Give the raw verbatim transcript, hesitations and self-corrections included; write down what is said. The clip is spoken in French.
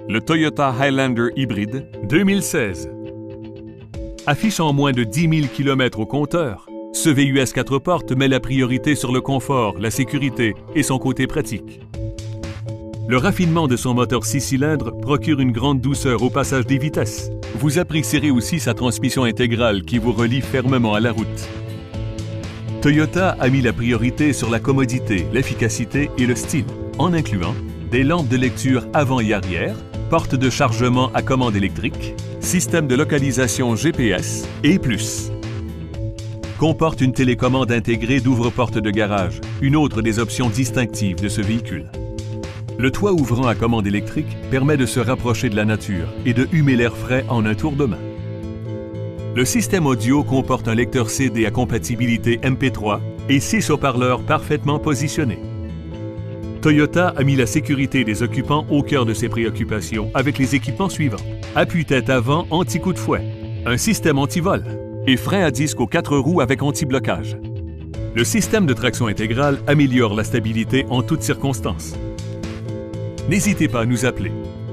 le Toyota Highlander hybride deux mille seize. Affichant moins de dix mille kilomètres au compteur, ce V U S quatre portes met la priorité sur le confort, la sécurité et son côté pratique. Le raffinement de son moteur six cylindres procure une grande douceur au passage des vitesses. Vous apprécierez aussi sa transmission intégrale qui vous relie fermement à la route. Toyota a mis la priorité sur la commodité, l'efficacité et le style, en incluant des lampes de lecture avant et arrière, porte de chargement à commande électrique, système de localisation G P S et plus. Comporte une télécommande intégrée d'ouvre-porte de garage, une autre des options distinctives de ce véhicule. Le toit ouvrant à commande électrique permet de se rapprocher de la nature et de humer l'air frais en un tour de main. Le système audio comporte un lecteur C D à compatibilité M P trois et six haut-parleurs parfaitement positionnés. Toyota a mis la sécurité des occupants au cœur de ses préoccupations avec les équipements suivants. Appuie-tête avant anti-coup de fouet, un système anti-vol et frein à disque aux quatre roues avec anti-blocage. Le système de traction intégrale améliore la stabilité en toutes circonstances. N'hésitez pas à nous appeler